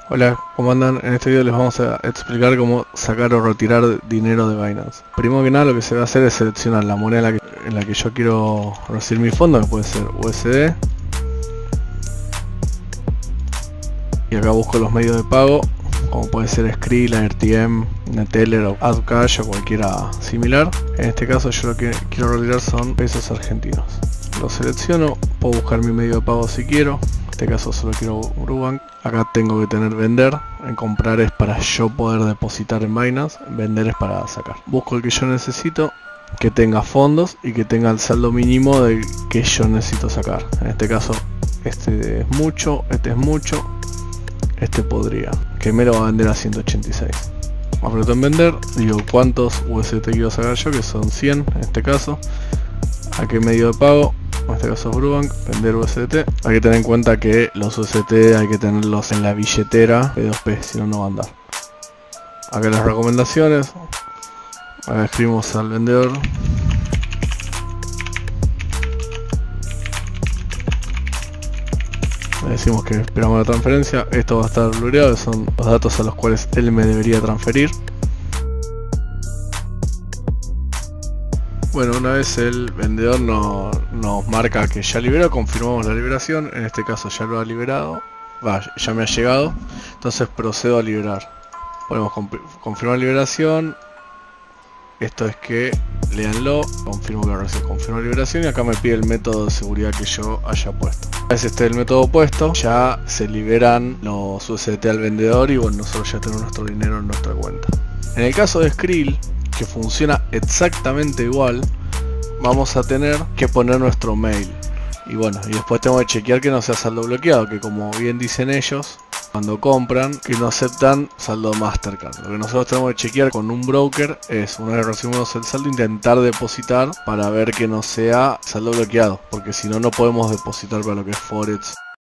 Hola, ¿cómo andan? En este video les vamos a explicar cómo sacar o retirar dinero de Binance. Primero que nada lo que se va a hacer es seleccionar la moneda en la que yo quiero recibir mi fondo, que puede ser USD. Y acá busco los medios de pago, como puede ser Skrill, RTM, Neteller o AdCash o cualquiera similar. En este caso yo lo que quiero retirar son pesos argentinos. Lo selecciono, puedo buscar mi medio de pago si quiero. En este caso solo quiero Brubank. Acá tengo que tener vender. En comprar es para yo poder depositar en Binance. Vender es para sacar. Busco el que yo necesito, que tenga fondos y que tenga el saldo mínimo del que yo necesito sacar. En este caso este es mucho, este es mucho, este podría, que me lo va a vender a 186. Aprieto en vender, digo cuántos USDT quiero sacar yo, que son 100 en este caso. ¿A qué medio de pago? En este caso es Brubank, vender USDT. Hay que tener en cuenta que los USDT hay que tenerlos en la billetera P2P, si no, no va a andar. Acá las recomendaciones. Acá escribimos al vendedor. Le decimos que esperamos la transferencia. Esto va a estar blureado, son los datos a los cuales él me debería transferir. Bueno, una vez el vendedor nos marca que ya liberó, confirmamos la liberación. En este caso ya lo ha liberado, ya me ha llegado, entonces procedo a liberar. Podemos confirmar liberación. Esto es que léanlo, confirmo que recién confirmó liberación y acá me pide el método de seguridad que yo haya puesto. Una vez esté el método puesto, ya se liberan los USDT al vendedor y bueno, nosotros ya tenemos nuestro dinero en nuestra cuenta. En el caso de Skrill, que funciona exactamente igual, vamos a tener que poner nuestro mail y bueno, y después tengo que chequear que no sea saldo bloqueado, que como bien dicen ellos cuando compran, que no aceptan saldo Mastercard. Lo que nosotros tenemos que chequear con un broker es, una vez recibimos el saldo, intentar depositar para ver que no sea saldo bloqueado, porque si no, no podemos depositar para lo que es Forex.